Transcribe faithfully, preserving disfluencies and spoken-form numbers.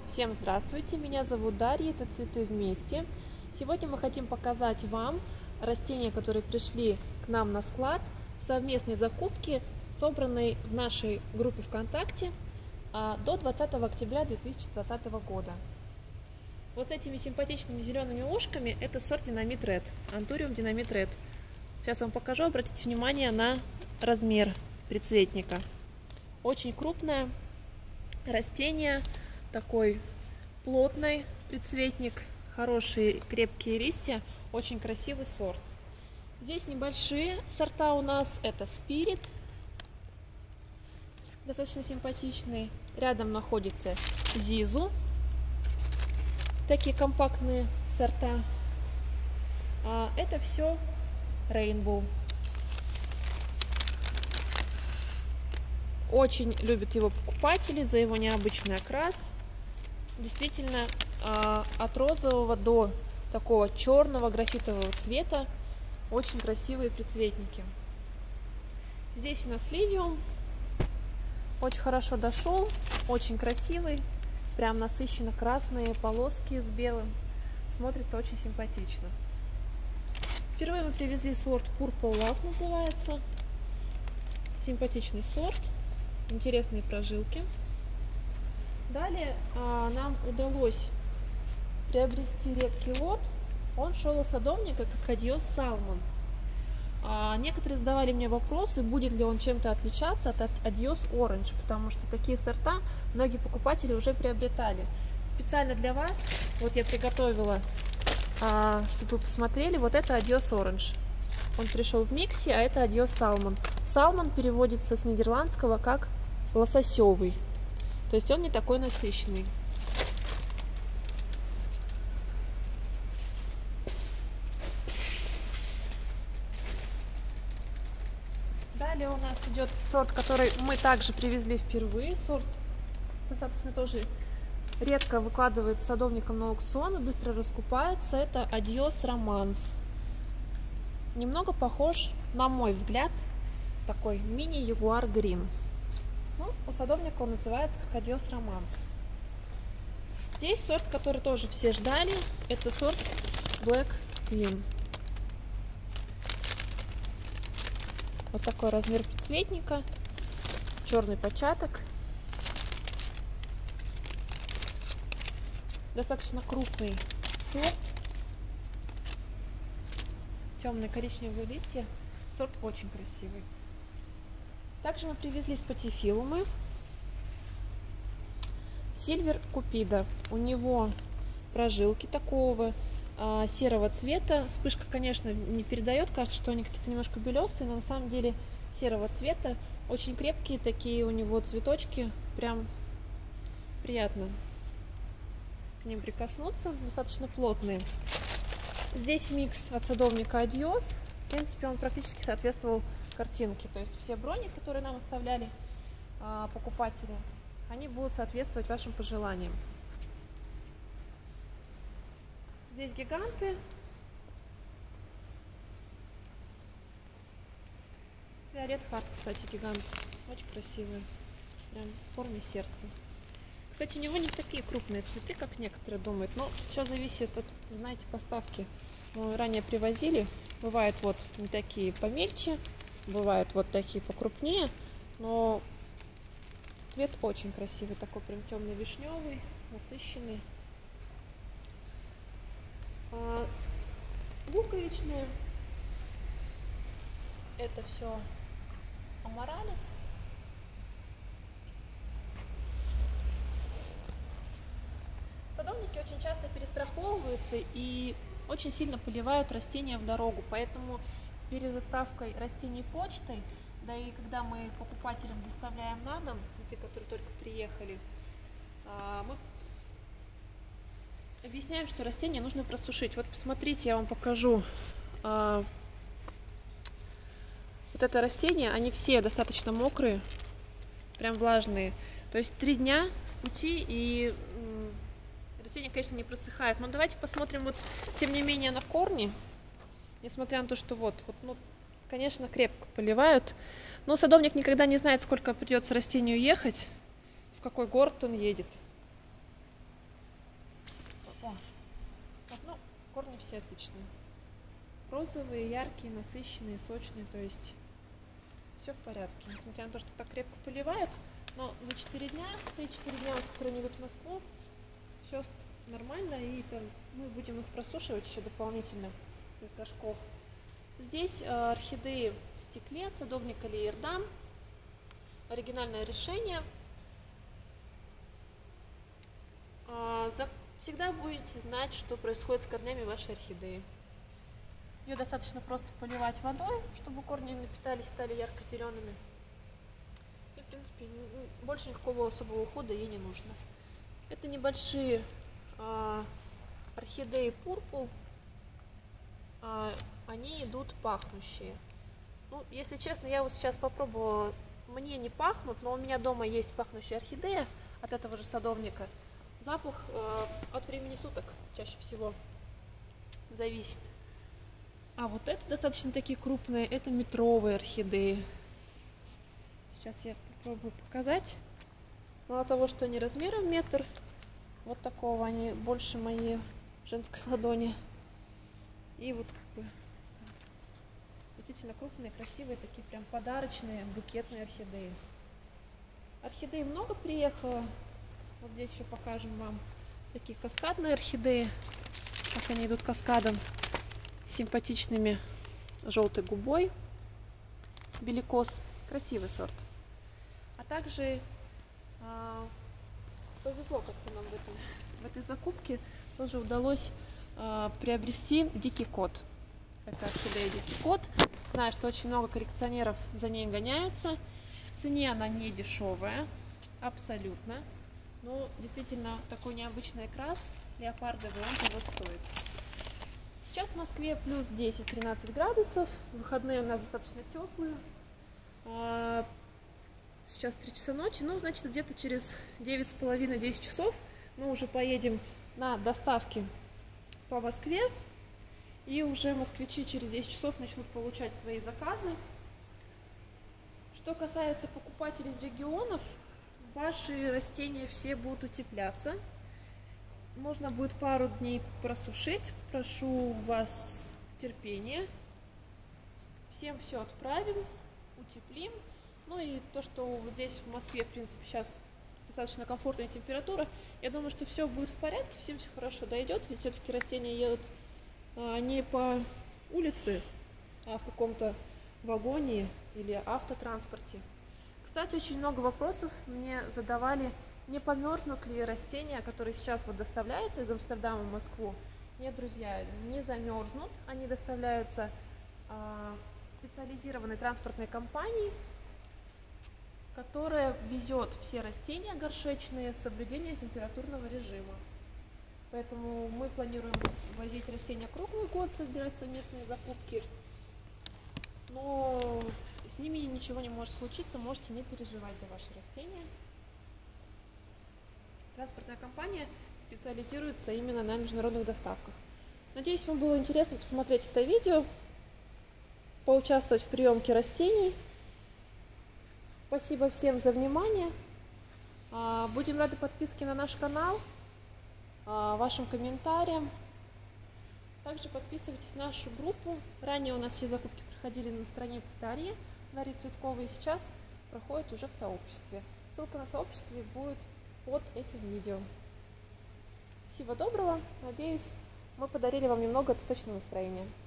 Всем здравствуйте, меня зовут Дарья, это «Цветы вместе». Сегодня мы хотим показать вам растения, которые пришли к нам на склад в совместной закупке, собранной в нашей группе ВКонтакте до двадцатого октября две тысячи двадцатого года. Вот этими симпатичными зелеными ушками это сорт Dynamite Red, Anthurium Dynamite Red. Сейчас вам покажу, обратите внимание на размер прицветника. Очень крупное растение, такой плотный прицветник, хорошие крепкие листья, очень красивый сорт. Здесь небольшие сорта у нас, это Spirit, достаточно симпатичный. Рядом находится Zizu, такие компактные сорта. А это все Rainbow. Очень любят его покупатели за его необычный окрас. Действительно, от розового до такого черного графитового цвета очень красивые прицветники. Здесь у нас Ливиум. Очень хорошо дошел, очень красивый. Прям насыщенно красные полоски с белым. Смотрится очень симпатично. Впервые мы привезли сорт Purple Love, называется. Симпатичный сорт. Интересные прожилки. Далее а, нам удалось приобрести редкий лот. Он шел у садовника как Adios Salmon. А, некоторые задавали мне вопросы, будет ли он чем-то отличаться от Adios Orange, потому что такие сорта многие покупатели уже приобретали. Специально для вас вот я приготовила, а, чтобы вы посмотрели, вот это Adios Orange. Он пришел в миксе, а это Adios Salmon. Salmon переводится с нидерландского как лососевый. То есть он не такой насыщенный. Далее у нас идет сорт, который мы также привезли впервые. Сорт достаточно тоже редко выкладывает садовникам на аукцион и быстро раскупается. Это Adios Romance. Немного похож, на мой взгляд, такой мини-ягуар Green. Ну, у садовника он называется как Adios Romance. Здесь сорт, который тоже все ждали, это сорт Black Queen. Вот такой размер прицветника, черный початок. Достаточно крупный сорт. Темные коричневые листья. Сорт очень красивый. Также мы привезли спатифилумы. Silver Cupido. У него прожилки такого а, серого цвета. Вспышка, конечно, не передает. Кажется, что они какие-то немножко белесые, но на самом деле серого цвета. Очень крепкие такие у него цветочки. Прям приятно к ним прикоснуться. Достаточно плотные. Здесь микс от садовника Adios. В принципе, он практически соответствовал картинке. То есть все брони, которые нам оставляли а, покупатели, они будут соответствовать вашим пожеланиям. Здесь гиганты. Виолет Харт, кстати, гигант. Очень красивый. Прям в форме сердца. Кстати, у него не такие крупные цветы, как некоторые думают. Но все зависит от, знаете, поставки. Мы ранее привозили. Бывают вот не такие помельче, бывают вот такие покрупнее, но цвет очень красивый, такой прям темно-вишневый, насыщенный. А, луковичные. Это все Аморалис. Садовники очень часто перестраховываются и очень сильно поливают растения в дорогу, поэтому перед отправкой растений почтой, да и когда мы покупателям доставляем на дом цветы, которые только приехали, мы объясняем, что растения нужно просушить. Вот посмотрите, я вам покажу. Вот это растение, они все достаточно мокрые, прям влажные. То есть три дня в пути и растение, конечно, не просыхает. Но давайте посмотрим, вот, тем не менее, на корни. Несмотря на то, что вот, вот ну, конечно, крепко поливают. Но садовник никогда не знает, сколько придется растению ехать, в какой город он едет. О, так, ну, корни все отличные. Розовые, яркие, насыщенные, сочные, то есть все в порядке. Несмотря на то, что так крепко поливают, но за четыре дня, три-четыре дня, вот, которые они идут в Москву, все нормально, и там, мы будем их просушивать еще дополнительно из горшков. Здесь э, орхидеи в стекле, садовник Алиердам. Оригинальное решение. Э, за, всегда будете знать, что происходит с корнями вашей орхидеи. Ее достаточно просто поливать водой, чтобы корни напитались, стали ярко-зелеными. И, в принципе, больше никакого особого ухода ей не нужно. Это небольшие э, орхидеи пурпул. Э, они идут пахнущие. Ну, если честно, я вот сейчас попробовала. Мне не пахнут, но у меня дома есть пахнущая орхидея от этого же садовника. Запах э, от времени суток чаще всего зависит. А вот это достаточно такие крупные, это метровые орхидеи. Сейчас я попробую показать. Мало того, что они размером метр, вот такого, они больше моей женской ладони. И вот как бы действительно крупные, красивые, такие прям подарочные, букетные орхидеи. Орхидей много приехало. Вот здесь еще покажем вам такие каскадные орхидеи, как они идут каскадом. Симпатичными желтой губой. Беликос. Красивый сорт. А также а, повезло как-то нам в, этом, в этой закупке. Тоже удалось а, приобрести дикий кот. Это орхидея дикий кот. Знаю, что очень много коллекционеров за ней гоняются. В цене она не дешевая. Абсолютно. Но действительно такой необычный окрас леопардовый, он того стоит. Сейчас в Москве плюс десять-тринадцать градусов, выходные у нас достаточно теплые. Сейчас три часа ночи, ну, значит, где-то через девять с половиной — десять часов мы уже поедем на доставке по Москве. И уже москвичи через десять часов начнут получать свои заказы. Что касается покупателей из регионов, ваши растения все будут утепляться. Можно будет пару дней просушить. Прошу вас терпения. Всем все отправим, утеплим. Ну и то, что здесь в Москве, в принципе, сейчас достаточно комфортная температура, я думаю, что все будет в порядке, всем все хорошо дойдет. Ведь все-таки растения едут а, не по улице, а в каком-то вагоне или автотранспорте. Кстати, очень много вопросов мне задавали, не померзнут ли растения, которые сейчас вот доставляются из Амстердама в Москву. Нет, друзья, не замерзнут. Они доставляются а, специализированной транспортной компанией, которая везет все растения горшечные с соблюдением температурного режима. Поэтому мы планируем возить растения круглый год, собирать совместные закупки. Но с ними ничего не может случиться, можете не переживать за ваши растения. Транспортная компания специализируется именно на международных доставках. Надеюсь, вам было интересно посмотреть это видео, поучаствовать в приемке растений. Спасибо всем за внимание. Будем рады подписке на наш канал, вашим комментариям. Также подписывайтесь на нашу группу. Ранее у нас все закупки проходили на странице Дарьи, Дарьи Цветковой, сейчас проходит уже в сообществе. Ссылка на сообщество будет под этим видео. Всего доброго. Надеюсь, мы подарили вам немного цветочного настроения.